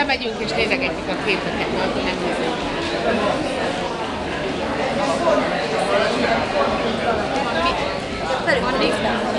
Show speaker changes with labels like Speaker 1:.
Speaker 1: bemegyünk és nézegetjük a képeket, hogy nem nézünk.
Speaker 2: Felül van néztem.